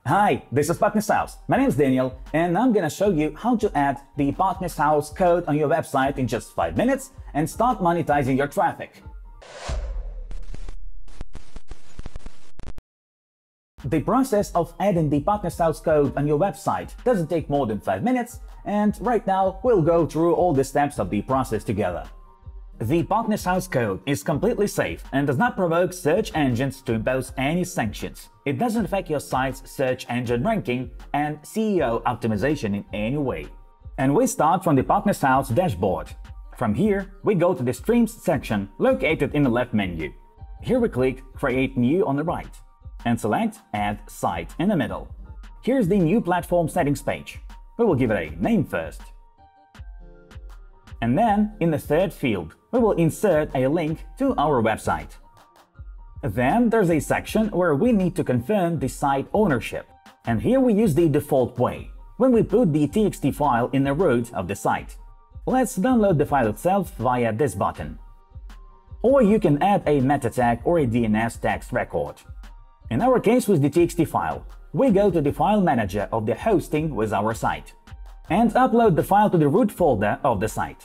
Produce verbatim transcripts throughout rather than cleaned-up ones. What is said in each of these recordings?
Hi, this is Partners.House. My name is Daniel, and I'm gonna show you how to add the Partners.House code on your website in just five minutes and start monetizing your traffic. The process of adding the Partners.House code on your website doesn't take more than five minutes, and right now we'll go through all the steps of the process together. The Partners.House code is completely safe and does not provoke search engines to impose any sanctions. It doesn't affect your site's search engine ranking and S E O optimization in any way. And we start from the Partners.House dashboard. From here, we go to the Streams section located in the left menu. Here we click Create New on the right and select Add Site in the middle. Here's the New Platform Settings page. We will give it a name first. And then, in the third field, we will insert a link to our website. Then there's a section where we need to confirm the site ownership. And here we use the default way, when we put the T X T file in the root of the site. Let's download the file itself via this button. Or you can add a meta tag or a D N S text record. In our case with the T X T file, we go to the file manager of the hosting with our site and upload the file to the root folder of the site.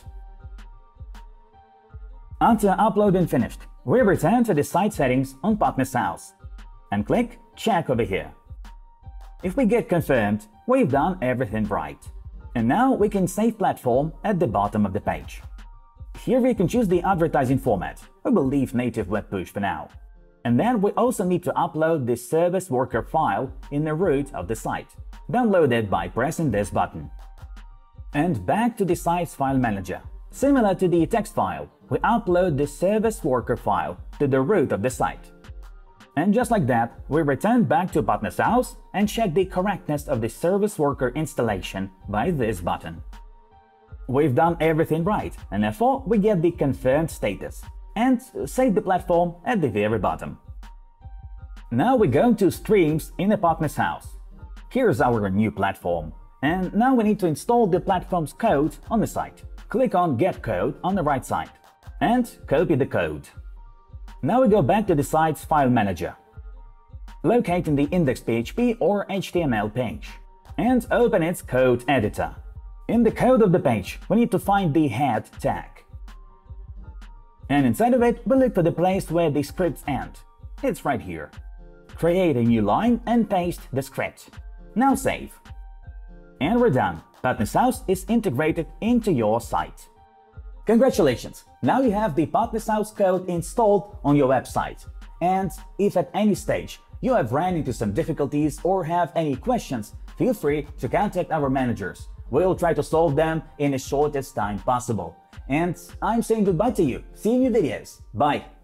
After uploading finished, we return to the site settings on Partners.House and click Check over here. If we get confirmed, we've done everything right. And now we can save platform at the bottom of the page. Here we can choose the advertising format. We will leave native web push for now. And then we also need to upload the service worker file in the root of the site. Download it by pressing this button. And back to the site's file manager. Similar to the text file, we upload the service worker file to the root of the site. And just like that, we return back to Partners.House and check the correctness of the service worker installation by this button. We've done everything right, and therefore we get the confirmed status and save the platform at the very bottom. Now we go to Streams in the Partners.House. Here's our new platform. And now we need to install the platform's code on the site. Click on Get Code on the right side and copy the code. Now we go back to the site's file manager. Locate in the index.php or H T M L page and open its code editor. In the code of the page, we need to find the head tag. And inside of it, we look for the place where the scripts end. It's right here. Create a new line and paste the script. Now save. And we're done. Partners.House is integrated into your site. Congratulations! Now you have the Partners.House code installed on your website. And if at any stage you have ran into some difficulties or have any questions, feel free to contact our managers. We'll try to solve them in the shortest time possible. And I'm saying goodbye to you. See you in new videos. Bye!